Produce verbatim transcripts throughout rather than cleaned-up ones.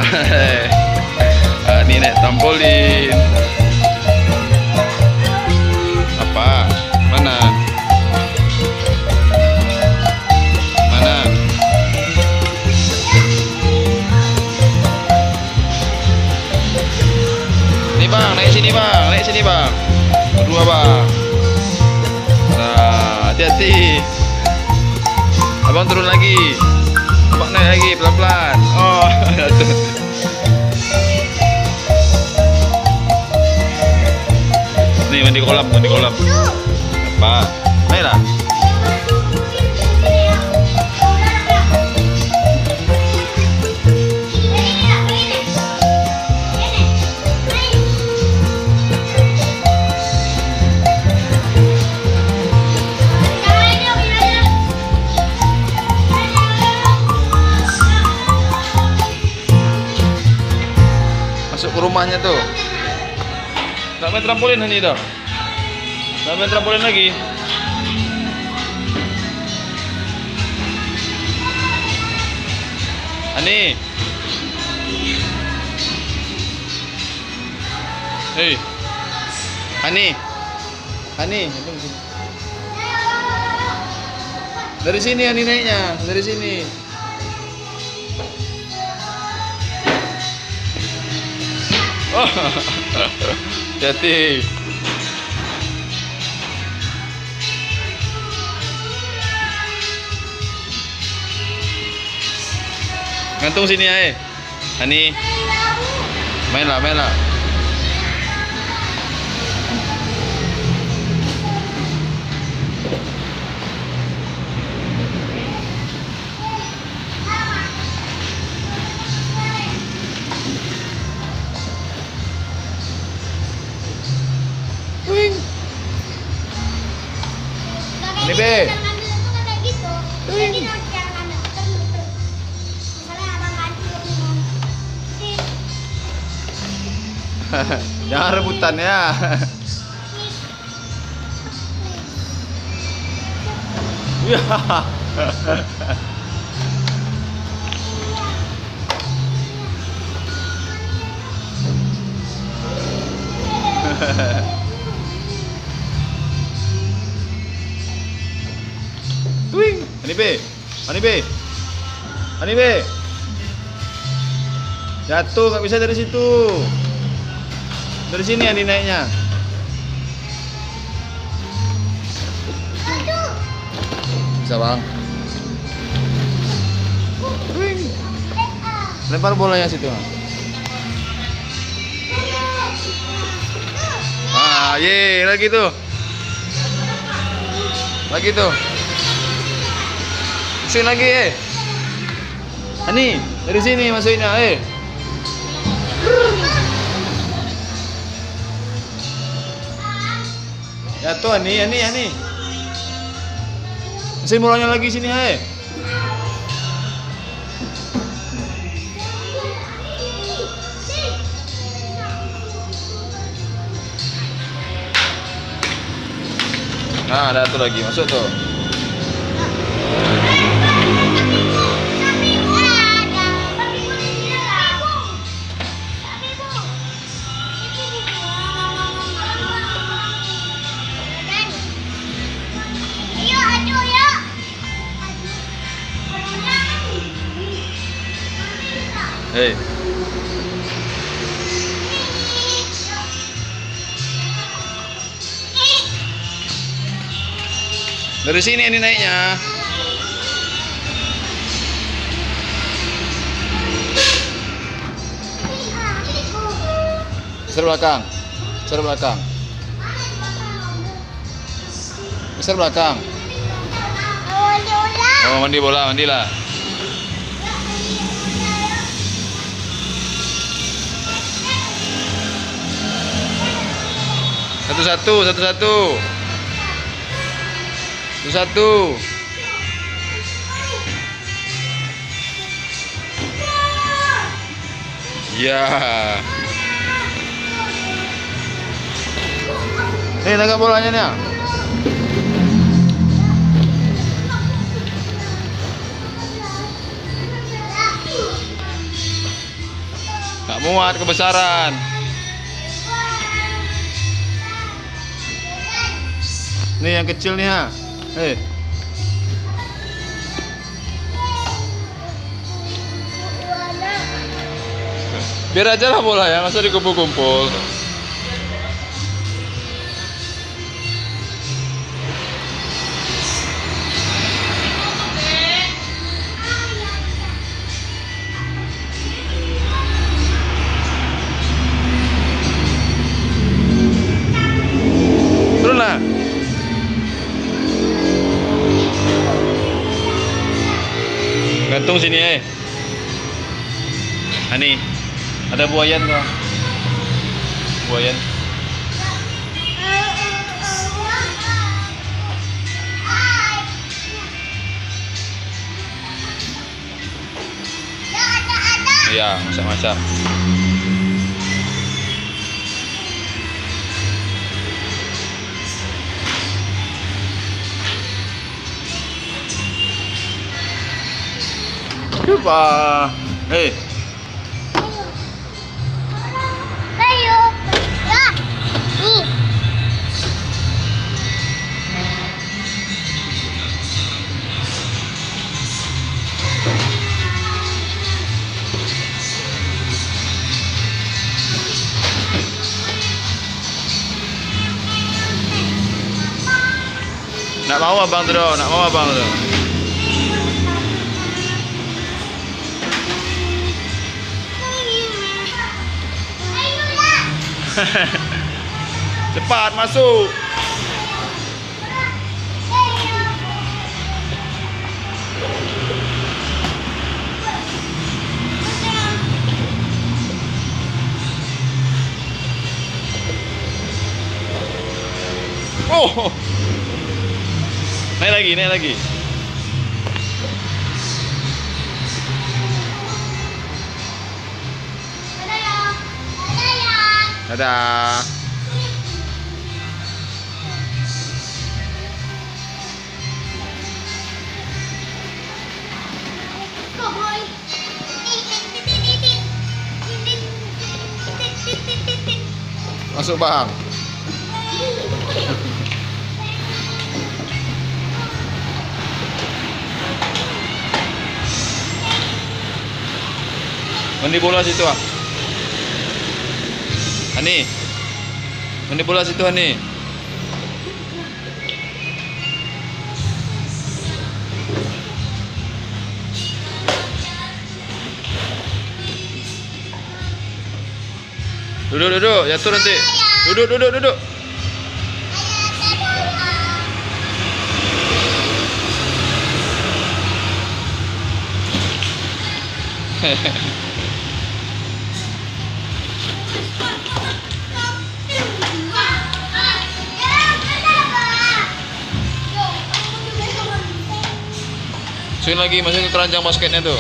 Ah, ini naik trampolin. Apa? Mana? Mana? Nih bang, naik sini bang, naik sini bang. Berdua bang. Nah, hati-hati. Abang turun lagi. Abang naik lagi pelan-pelan. Oh, jatuh. Nih mandi kolam, mandi kolam. Apa? Naiklah. Masuk ke rumahnya tuh. Nggak main trampolin ini dong. Nggak main trampolin lagi. Ani. Hei. Ani. Ani. Dari sini Ani naiknya, dari sini. Oh, hati. Gantung sini aja, Ani. Mainlah, mainlah. Ini be. Jangan rebutan ya. Ya. Twing, Ani be, Ani be, Ani be. Jatuh, nggak bisa dari situ. Dari sini Ani naiknya. Bisa bang. Twing. Lempar bolanya situ. Ah, ye, lagi tuh. Lagi tuh. Masukin lagi, eh. Ani, dari sini masukinnya, eh. Jatuh, Ani, Ani, Ani. Masukin bolanya lagi sini, eh. Nah, ada tuh lagi, masuk tuh. Hei. Dari sini ini naiknya. Besar belakang. Besar belakang. Besar belakang. Oh, mandi bola, mandilah. Satu-satu, satu-satu. Satu-satu. Ya. Nih, tangkap bolanya nih. Nggak muat, kebesaran. Nih yang kecil nih ha. Eh. Biar aja lah bola ya, masa dikumpul-kumpul. Turun lah. Gantung sini eh. Ani, ada buayan kok. Buayan. Iya, masak-masak. Coba. Eh. Ayo. Ya. Nih. Nak mau abang tu, nak mau abang tu. Cepat masuk. Oh. Naik lagi, naik lagi. Dadah. Masuk bang. Mandi bola situ ah. Ani. Mandi bola situ Ani. Duduk duduk, jatuh nanti. Duduk duduk duduk. Masukin lagi, masukin ke keranjang basketnya tuh.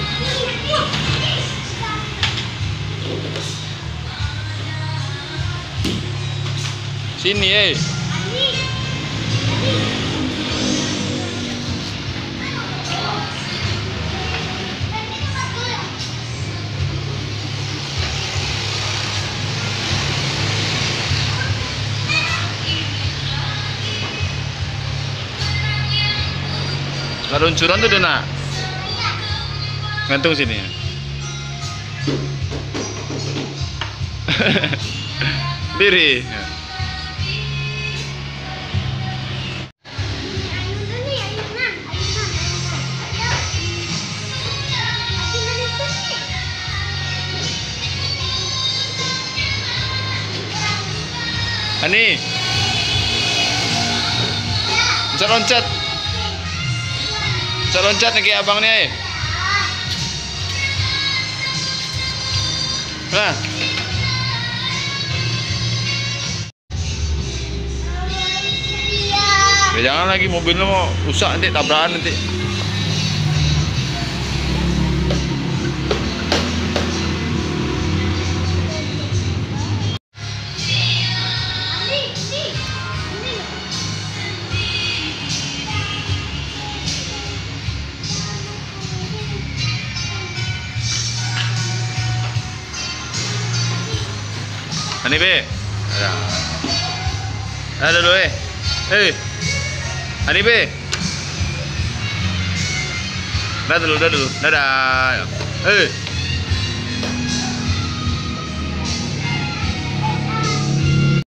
Sini eh. Kalau luncuran tuh udah nak. Gantung sini ya. Diri. Ani. Loncat-loncat. Loncat lagi abang nih. Nah. Ya, jangan lagi mobil lo mau rusak nanti tabrakan nanti. Hani be. Dadah. Dadah dulu eh. Eh. Hani be. Dadah dulu, dadah dulu. Dadah. Eh.